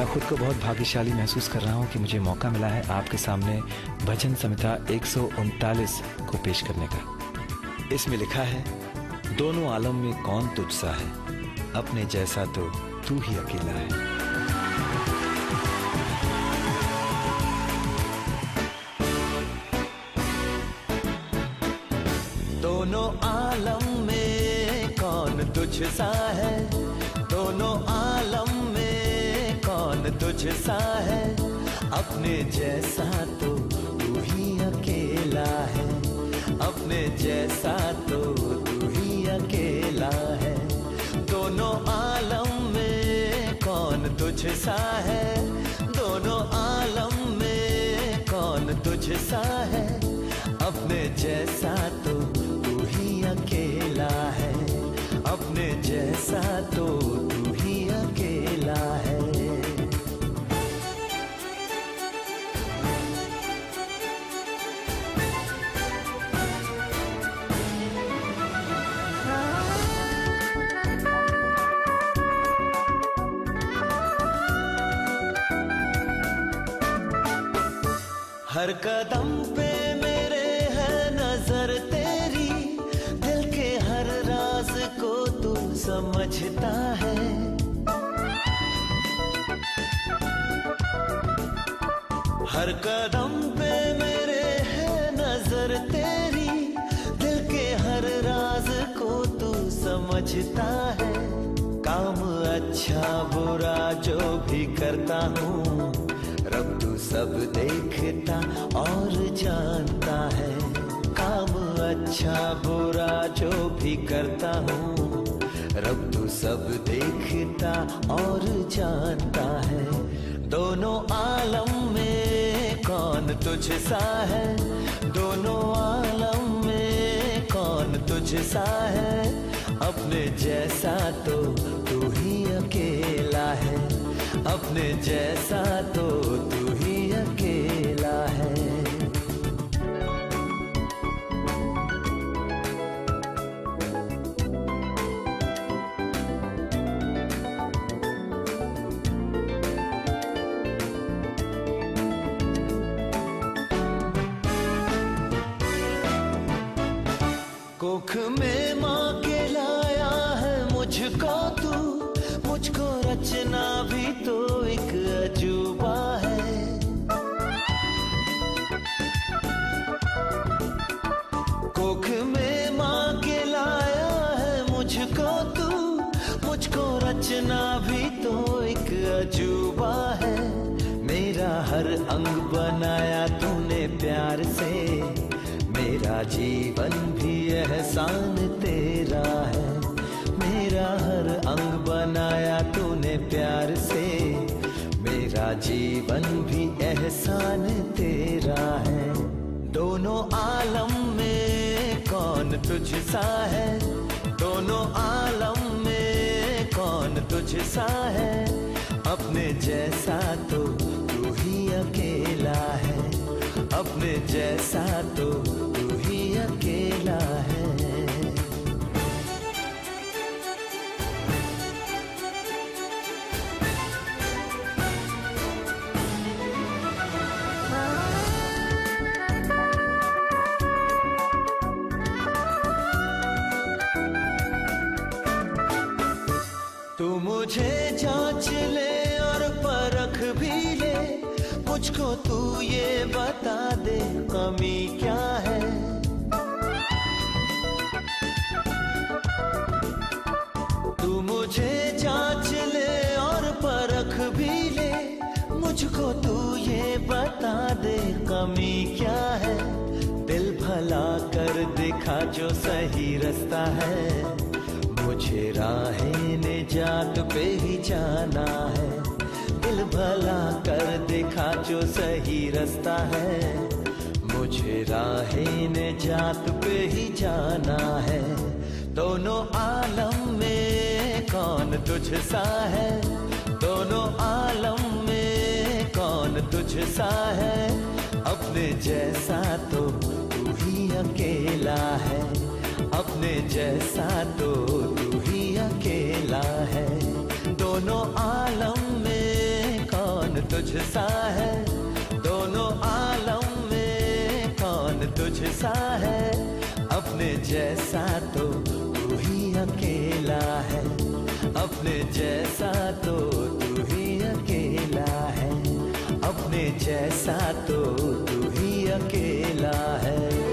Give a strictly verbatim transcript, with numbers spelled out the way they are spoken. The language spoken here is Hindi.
मैं खुद को बहुत भाग्यशाली महसूस कर रहा हूँ कि मुझे मौका मिला है आपके सामने भजन संहिता एक सौ उनतालीस को पेश करने का। इसमें लिखा है, दोनों आलम में कौन तुझसा है, अपने जैसा तो तू ही अकेला है। दोनों आलम में कौन तुझसा है, दोनों आलम में कौन तुझसा है, अपने जैसा तो तू ही अकेला है, अपने जैसा तो तू ही अकेला है। दोनों आलम में कौन तुझसा है, दोनों आलम में कौन तुझसा है, अपने जैसा तो तू ही अकेला है, अपने जैसा तो तू ही अकेला है। हर कदम पे मेरे है नजर तेरी, दिल के हर राज को तू समझता है। हर कदम पे मेरे है नजर तेरी, दिल के हर राज को तू समझता है। काम अच्छा बुरा जो भी करता हूँ, रब तू सब देखता और जानता है। काम अच्छा बुरा जो भी करता हूँ, रब तू सब देखता और जानता है। दोनों आलम में कौन तुझसा है, दोनों आलम में कौन तुझसा है, अपने जैसा तो तू ही अकेला है, अपने जैसा तो तू ही अकेला है। कोख में माँ के लाया है मुझको तू, मुझको रचना भी तो एक अजूबा है। कोख में माँ के लाया है मुझको तू, मुझको रचना भी तो एक अजूबा है। मेरा हर अंग बनाया तूने प्यार से, मेरा जीवन भी एहसान तेरा है। मेरा हर अंग बनाया तूने प्यार से, मेरा जीवन भी एहसान तेरा है। दोनों आलम में कौन तुझसा है, दोनों आलम में कौन तुझसा है, अपने जैसा तो तू ही अकेला है, अपने जैसा तो तू ही अकेला है। तू मुझे जांच ले और परख भी ले, मुझको तू ये बता दे कमी क्या है। तू मुझे जांच ले और परख भी ले, मुझको तू ये बता दे कमी क्या है। दिल भला कर दिखा जो सही रास्ता है, मुझे राहें निजात पे ही जाना है। दिल भला कर दिखा जो सही रास्ता है, मुझे राहें निजात पे ही जाना है। दोनों आलम में कौन तुझसा है, दोनों आलम में कौन तुझसा है, अपने जैसा तो तू ही अकेला है, अपने जैसा तो तू ही अकेला है। दोनों आलम में तुझसा है, दोनों आलम में कौन तुझसा है, अपने जैसा तो तू ही अकेला है, अपने जैसा तो तू ही अकेला है, अपने जैसा तो तू ही अकेला है।